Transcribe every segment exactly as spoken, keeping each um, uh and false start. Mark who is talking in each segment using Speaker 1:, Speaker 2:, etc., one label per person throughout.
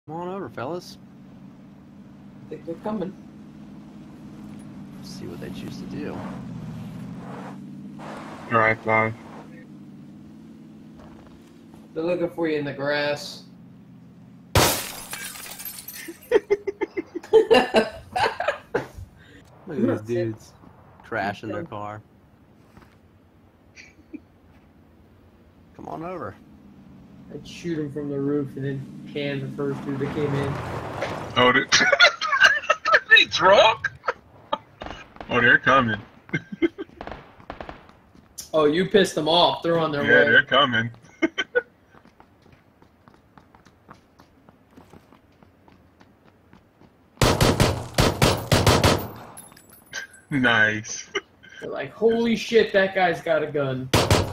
Speaker 1: Come on over, fellas.
Speaker 2: I think they're coming.
Speaker 1: Let's see what they choose to do.
Speaker 3: Alright, fly.
Speaker 2: They're looking for you in the grass.
Speaker 1: Look at these dudes crashing their car. Come on over.
Speaker 2: I'd shoot them from the roof and then can the first two that came in.
Speaker 3: Oh, they, they drunk? Oh, they're coming.
Speaker 2: Oh, you pissed them off. They're on their
Speaker 3: Yeah,
Speaker 2: way.
Speaker 3: they're coming. Nice.
Speaker 2: They're like, holy shit, that guy's got a gun.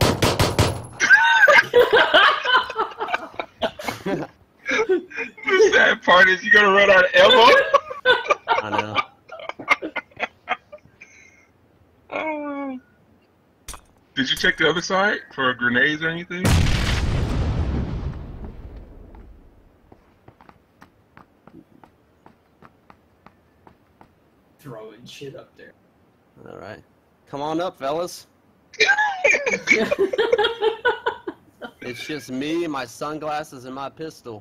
Speaker 3: The sad part is you're gonna run out of ammo.
Speaker 1: I know.
Speaker 3: Oh. Did you check the other side for grenades or anything?
Speaker 2: Throwing shit up there.
Speaker 1: All right. Come on up, fellas. It's just me, my sunglasses, and my pistol.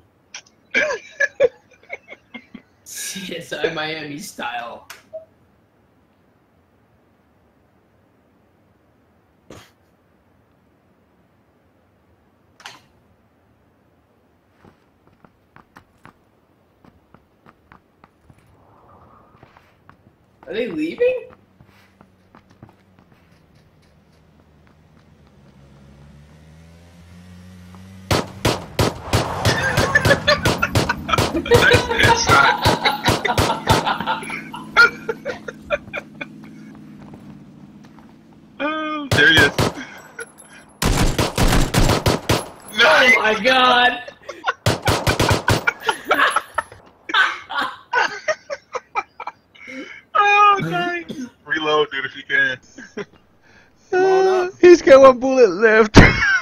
Speaker 2: C S I Miami style. Are they leaving?
Speaker 3: That's shot. Oh, there he is. Nice.
Speaker 2: Oh my god!
Speaker 3: Oh, nice. Reload, dude, if you can.
Speaker 1: Come on up.
Speaker 4: He's got one bullet left.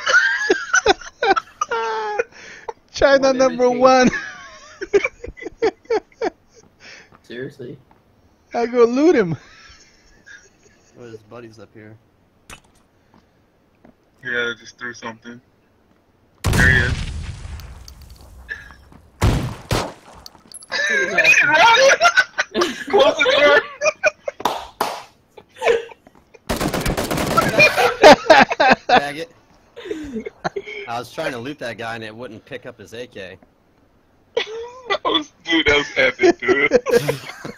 Speaker 4: China
Speaker 2: One
Speaker 4: number
Speaker 2: everything.
Speaker 4: one.
Speaker 2: Seriously?
Speaker 4: I go loot him.
Speaker 1: Oh, his buddy's up here.
Speaker 3: Yeah, just threw something. There he is. Run! Close the door!
Speaker 1: Tag it. I was trying to loot that guy and it wouldn't pick up his A K.
Speaker 3: That was, dude, that was epic, dude.